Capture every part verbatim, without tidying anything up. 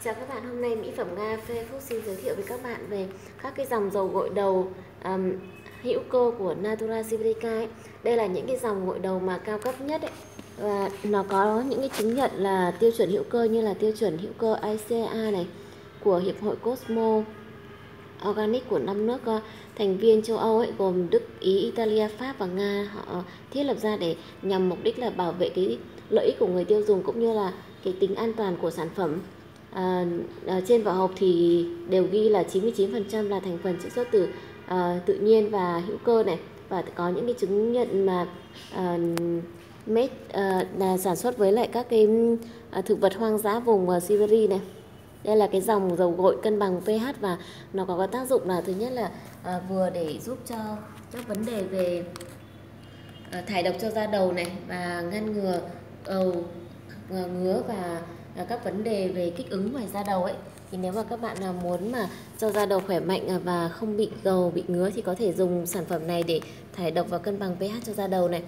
Chào các bạn, hôm nay Mỹ phẩm Nga Fair Food xin giới thiệu với các bạn về các cái dòng dầu gội đầu um, hữu cơ của Natura Siberica ấy. Đây là những cái dòng gội đầu mà cao cấp nhất ấy. Và nó có những cái chứng nhận là tiêu chuẩn hữu cơ như là tiêu chuẩn hữu cơ i xê a này của Hiệp hội Cosmo Organic của năm nước uh, thành viên châu Âu ấy, gồm Đức, Ý, Italia, Pháp và Nga. Họ thiết lập ra để nhằm mục đích là bảo vệ cái lợi ích của người tiêu dùng cũng như là cái tính an toàn của sản phẩm. À, à, trên vỏ hộp thì đều ghi là chín mươi chín phần trăm là thành phần chiết xuất từ à, tự nhiên và hữu cơ này, và có những cái chứng nhận mà à, made à, là sản xuất với lại các cái à, thực vật hoang dã vùng uh, Siberia này. Đây là cái dòng dầu gội cân bằng pH và nó có cái tác dụng là thứ nhất là à, vừa để giúp cho các vấn đề về à, thải độc cho da đầu này và ngăn ngừa ầu, ngứa và các vấn đề về kích ứng ngoài da đầu ấy. Thì nếu mà các bạn nào muốn mà cho da đầu khỏe mạnh và không bị gầu, bị ngứa thì có thể dùng sản phẩm này để thải độc và cân bằng pH cho da đầu này.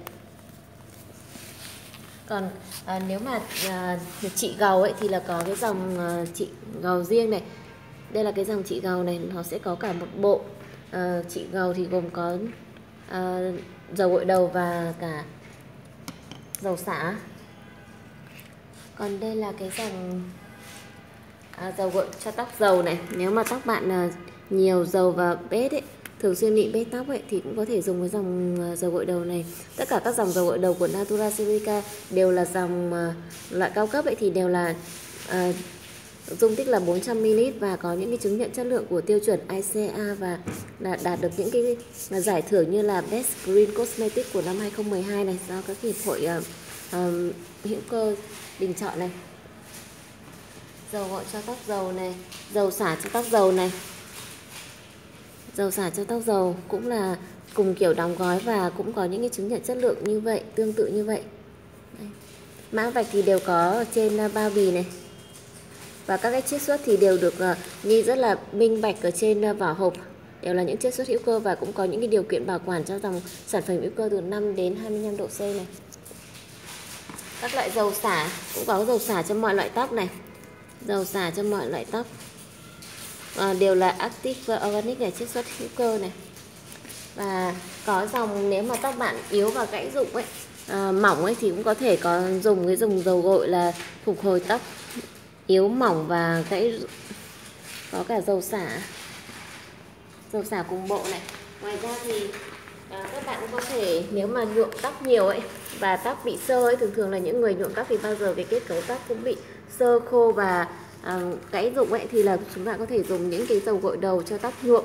Còn à, nếu mà à, trị gầu ấy thì là có cái dòng à, trị gầu riêng này. Đây là cái dòng trị gầu này, nó sẽ có cả một bộ à, trị gầu thì gồm có à, dầu gội đầu và cả dầu xả. Còn đây là cái dòng à, dầu gội cho tóc dầu này. Nếu mà tóc bạn à, nhiều dầu và bết ấy, thường xuyên bị bết tóc ấy, thì cũng có thể dùng cái dòng à, dầu gội đầu này. Tất cả các dòng dầu gội đầu của Natura Siberica đều là dòng à, loại cao cấp ấy, thì đều là à, dung tích là bốn trăm mi li lít và có những cái chứng nhận chất lượng của tiêu chuẩn i xê a và là đạt được những cái là giải thưởng như là Best Green Cosmetic của năm hai không một hai này do các hiệp hội à, à, hữu cơ bình chọn này. Dầu gội cho tóc dầu này, dầu xả cho tóc dầu này. Dầu xả cho tóc dầu cũng là cùng kiểu đóng gói và cũng có những cái chứng nhận chất lượng như vậy, tương tự như vậy. Đây. Mã vạch thì đều có ở trên bao bì này. Và các cái chiết xuất thì đều được uh, ghi rất là minh bạch ở trên uh, vỏ hộp. Đều là những chiết xuất hữu cơ và cũng có những cái điều kiện bảo quản cho dòng sản phẩm hữu cơ từ năm đến hai mươi lăm độ C này. Các loại dầu xả cũng có dầu xả cho mọi loại tóc này, dầu xả cho mọi loại tóc à, đều là Active Organic này, chiết xuất hữu cơ này. Và có dòng nếu mà tóc bạn yếu và gãy rụng ấy, à, mỏng ấy thì cũng có thể có dùng cái dùng dầu gội là phục hồi tóc yếu mỏng và gãy. Có cả dầu xả, dầu xả cùng bộ này. Ngoài ra thì à, các bạn cũng có thể nếu mà nhuộm tóc nhiều ấy và tóc bị xơ ấy, thường thường là những người nhuộm tóc thì bao giờ cái kết cấu tóc cũng bị xơ khô và à, gãy rụng ấy, thì là chúng ta có thể dùng những cái dầu gội đầu cho tóc nhuộm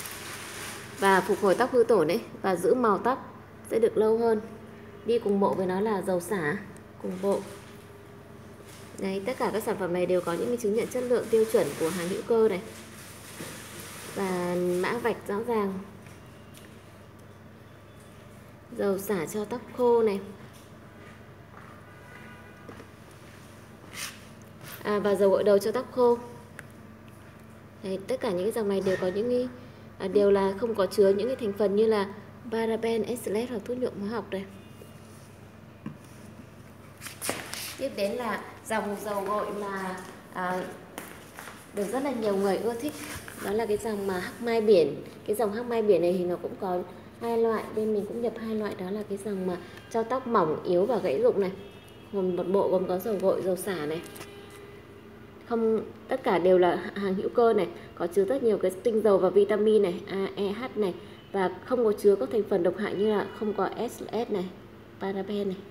và phục hồi tóc hư tổn ấy và giữ màu tóc sẽ được lâu hơn. Đi cùng bộ với nó là dầu xả cùng bộ. Đấy, tất cả các sản phẩm này đều có những cái chứng nhận chất lượng tiêu chuẩn của hàng hữu cơ này và mã vạch rõ ràng. Dầu xả cho tóc khô này à, và dầu gội đầu cho tóc khô. Đấy, tất cả những cái dòng này đều có những cái à, đều là không có chứa những cái thành phần như là paraben, exlet hoặc thuốc nhuộm hóa học đây. Tiếp đến là dòng dầu gội mà à, được rất là nhiều người ưa thích, đó là cái dòng mà hắc mai biển. Cái dòng hắc mai biển này thì nó cũng có hai loại, bên mình cũng nhập hai loại, đó là cái dòng mà cho tóc mỏng, yếu và gãy rụng này, gồm một bộ gồm có dầu gội, dầu xả này. Không, tất cả đều là hàng hữu cơ này, có chứa rất nhiều cái tinh dầu và vitamin này, A, E, H này, và không có chứa các thành phần độc hại như là không có S L S này, paraben này.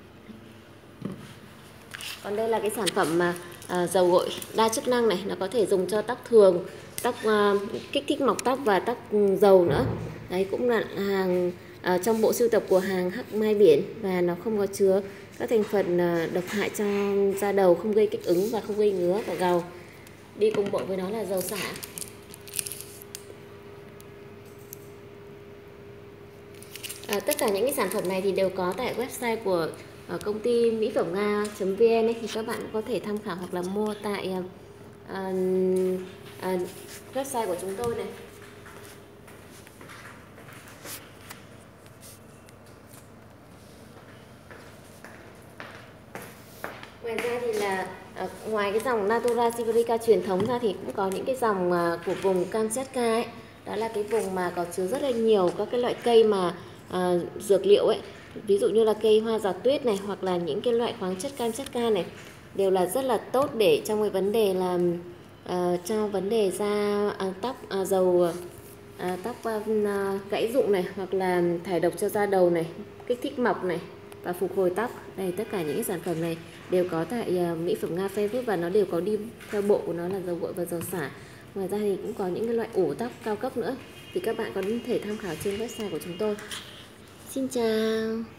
Còn đây là cái sản phẩm mà à, dầu gội đa chức năng này, nó có thể dùng cho tóc thường, tóc à, kích thích mọc tóc và tóc dầu nữa. Đấy cũng là hàng à, trong bộ sưu tập của hàng hắc mai biển và nó không có chứa các thành phần à, độc hại cho da đầu, không gây kích ứng và không gây ngứa và gầu. Đi cùng bộ với nó là dầu xả. À, tất cả những cái sản phẩm này thì đều có tại website của ở công ty mỹ phẩm nga chấm vn ấy, thì các bạn có thể tham khảo hoặc là mua tại uh, uh, website của chúng tôi này. Ngoài ra thì là à, à, ngoài cái dòng Natura Siberica truyền thống ra thì cũng có những cái dòng à, của vùng Kamchatka ấy. Đó là cái vùng mà có chứa rất là nhiều các cái loại cây mà à, dược liệu ấy. Ví dụ như là cây hoa giọt tuyết này, hoặc là những cái loại khoáng chất Kamchatka này, đều là rất là tốt để trong cái vấn đề là à, cho vấn đề da à, tóc à, dầu à, tóc à, gãy rụng này, hoặc là thải độc cho da đầu này, kích thích mọc này và phục hồi tóc. Đây, tất cả những cái sản phẩm này đều có tại uh, mỹ phẩm Nga Fairfood, và nó đều có đi theo bộ của nó là dầu gội và dầu xả. Ngoài ra thì cũng có những cái loại ủ tóc cao cấp nữa, thì các bạn có thể tham khảo trên website của chúng tôi. Xin chào.